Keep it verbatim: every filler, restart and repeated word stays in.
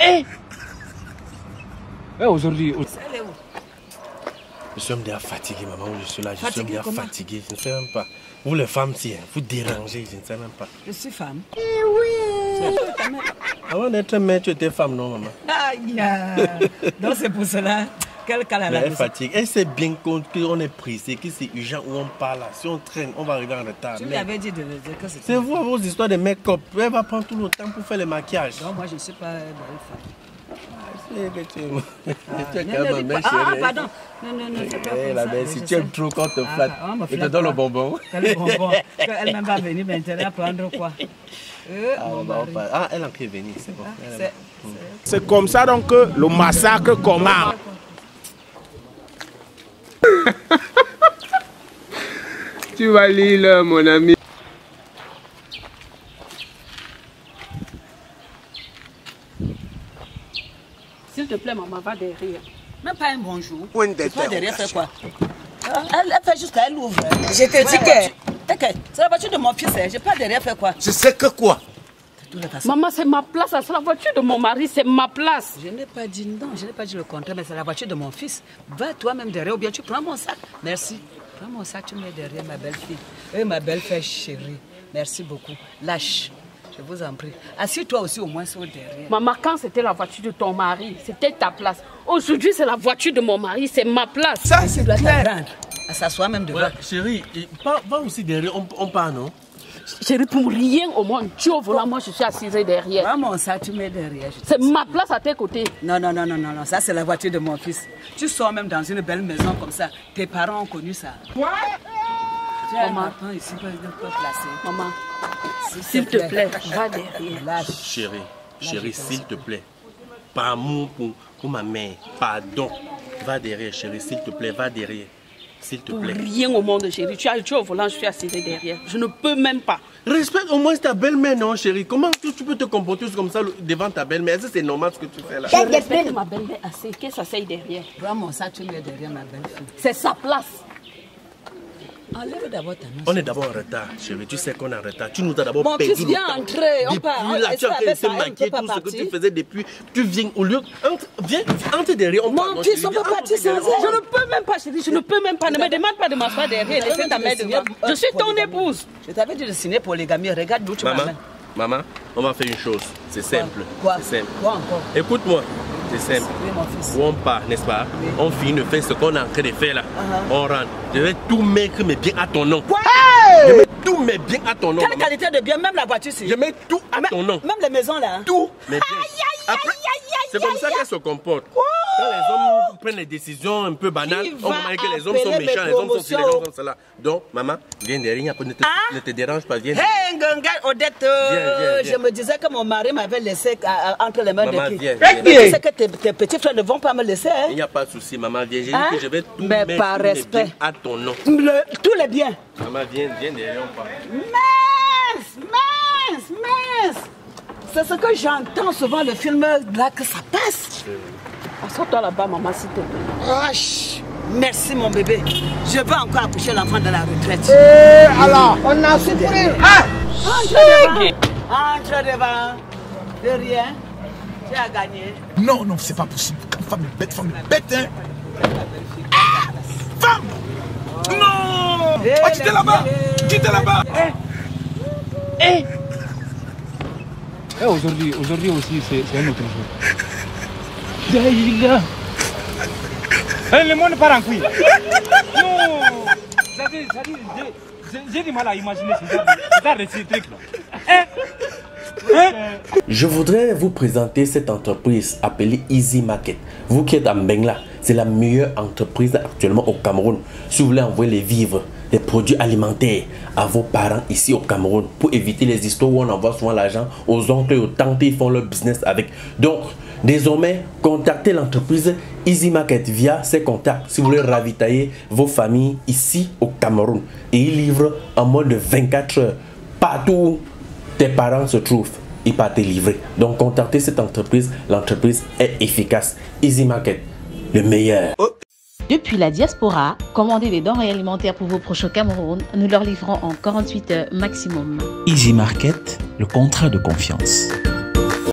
Eh ouais, aujourd'hui... Elle est où? Je suis déjà fatigué, maman. Je suis là, je Fatigué suis déjà comment? fatigué. Je ne sais même pas. Vous les femmes, si, hein, vous dérangez, je ne sais même pas. Je suis femme. Eh oui. Avant d'être mère, tu étais femme, non, maman? Aïe. Donc c'est pour cela qu'elle cale à la Elle maison. fatigue. Elle sait bien qu'on est pressé, que c'est urgent où on parle. Là. Si on traîne, on va arriver en retard. Je lui Mais avais dit de le dire que c'était... c'est vous, vos histoires de make-up. Elle va prendre tout le temps pour faire le maquillage. Non, moi je ne suis pas belle femme. C'est que tu es... Ah, tu es non, quand non, même dis ma pas- Ah, chérie. pardon. Non, non, non, c'est pas Eh, comme la ça. belle, Oui, si je tu sais. aimes trop quand on te Ah, flatte, ah, on me je te flatte donne le quoi? bonbon. Quel bonbon? Elle-même va venir maintenant prendre quoi? Euh, Ah, mon on va mari. pas- ah, elle est en train de venir, c'est bon. Ah, Elle est c'est- là. c'est- C'est comme ça donc que le massacre commence. Tu vas lire, mon ami. S'il te plaît, maman, va derrière. Même pas un bonjour. Point Et toi derrière, fais quoi? Ah, Elle, elle fait juste qu'elle ouvre. Je te dis que... C'est la voiture de mon fils, hein. J'ai pas derrière, fais quoi? Je sais que quoi? De toutes les façons. Maman, c'est ma place, c'est la voiture de mon mari, c'est ma place. Je n'ai pas dit non, je n'ai pas dit le contraire, mais c'est la voiture de mon fils. Va toi-même derrière ou bien tu prends mon sac. Merci. Prends mon sac, tu mets derrière ma belle-fille. Et ma belle-fille chérie. Merci beaucoup. Lâche. Je vous en prie. Assieds-toi aussi au moins sur derrière. Maman, quand c'était la voiture de ton mari, c'était ta place. Aujourd'hui, c'est la voiture de mon mari, c'est ma place. Ça, Tu c'est dois clair. t'apprendre à s'asseoir même devant. Ouais, chérie, et pas, pas aussi derrière, on, on part, non? Chérie, pour rien au monde, tu au volant, moi je suis assise derrière. Prends mon sac, tu mets derrière. je te C'est dis. ma place à tes côtés. Non, non, non, non, non, non. Ça c'est la voiture de mon fils. Tu sors même dans une belle maison comme ça. Tes parents ont connu ça. Quoi? Tu as un Maman. enfant ici pour être placé. Maman, s'il te plaît, va derrière. Lâche. Chérie, chérie, s'il te plaît. Par amour pour, pour ma mère, pardon. Va derrière, chérie, s'il te plaît, va derrière. S'il te Pour plaît. rien au monde, chérie. Tu, as, tu es au volant, je suis assise derrière. Je ne peux même pas. Respecte au moins ta belle-mère, non, chérie? Comment tu, tu peux te comporter comme ça devant ta belle-mère? Est-ce que c'est normal ce que tu fais là? Je respecte ma belle-mère assez, qu'elle s'asseye derrière. Prends mon sac, tu mets derrière ma belle-fille. C'est sa place. Enlève d'abord ta main. On est d'abord en retard, chérie. Tu sais qu'on est en retard. Tu nous as d'abord Mon perdu fils le vient temps. entrer, on Depuis part. là, Est-ce tu as qu'avec fait ça, elle ne maquiller peut tout pas ce que tu partir? faisais depuis. Tu viens au lieu. Entre, viens, entre derrière. On part, Mon non, fils, chérie, on peut viens, partir entre sans derrière. elle. Je ne peux même pas, chérie, je ne peux même pas. Ne me demande pas de m'asseoir derrière et laisser ta mère devant. Je suis ton épouse. Je t'avais dit de signer pour les gamins. Regarde d'où tu Maman, m'amènes. maman, on va faire une chose. C'est simple. Quoi? C'est simple. Quoi encore? Écoute-moi. C'est simple. Oui, mon fils. Où on part, n'est-ce pas? Oui. On finit de faire ce qu'on est en train de faire là. Uh-huh. On rentre. Je vais tout mettre, mais bien à ton nom. Quoi? Je vais tout mettre bien à ton nom. Quelle maman. qualité de bien, même la voiture, c'est... Je mets tout à Même- ton nom. Même les maisons là. hein. Tout, mais bien. Après, c'est comme ça qu'elle se comporte. Quand les hommes prennent des décisions un peu banales, Qui on va remarque que les hommes sont appeler méchants, mes les hommes sont ci, les promotions? hommes sont cela. Donc, maman, viens derrière, ne te, Ah? ne te dérange pas, viens. Hé, Nganga, Odette, euh, Viens, viens, viens. je me disais que mon mari m'avait laissé euh, entre les mains Maman, de qui? viens, Mais viens. tu sais que tes, tes petits frères ne vont pas me laisser, hein? Il n'y a pas de souci, maman, viens. J'ai Hein? dit que je vais tout Mais mettre par tous mes respect. biens à ton nom. Le- tous les biens. Maman, viens, viens derrière, on part. Mince, mince, mince. C'est ce que j'entends souvent le film là que ça passe. Assois-toi là-bas, maman, s'il te plaît. Wesh. Merci mon bébé. Je vais encore accoucher l'enfant de la retraite. Eh, alors, on a souffert. Ah! Entre devant. Entre devant. De rien. Tu as gagné. Non, non, c'est pas possible. Femme est bête, femme est bête, hein. Ah! Femme! Non! Eh, Oh, quittez là-bas! Quittez là-bas! Eh aujourd'hui, aujourd'hui aussi, c'est c'est un autre jour. Daïla. Eh, le monde part en couille. Non. Ça dit, ça dit, j'ai- j'ai du mal à imaginer ce genre de- ce genre de ces trucs-là. Eh Hein? Je voudrais vous présenter cette entreprise appelée Easy Market. Vous qui êtes à Mbengla, c'est la meilleure entreprise actuellement au Cameroun. Si vous voulez envoyer les vivres, des produits alimentaires à vos parents ici au Cameroun, pour éviter les histoires où on envoie souvent l'argent aux oncles et aux tantes, ils font leur business avec. Donc, désormais, contactez l'entreprise Easy Market via ses contacts si vous voulez ravitailler vos familles ici au Cameroun. Et ils livrent en moins de vingt-quatre heures partout où tes parents se trouvent. Ils partent te livrer. Donc, contactez cette entreprise. L'entreprise est efficace. Easy Market, le meilleur. Depuis la diaspora, commandez des denrées alimentaires pour vos proches au Cameroun. Nous leur livrons en quarante-huit heures maximum. Easy Market, le contrat de confiance.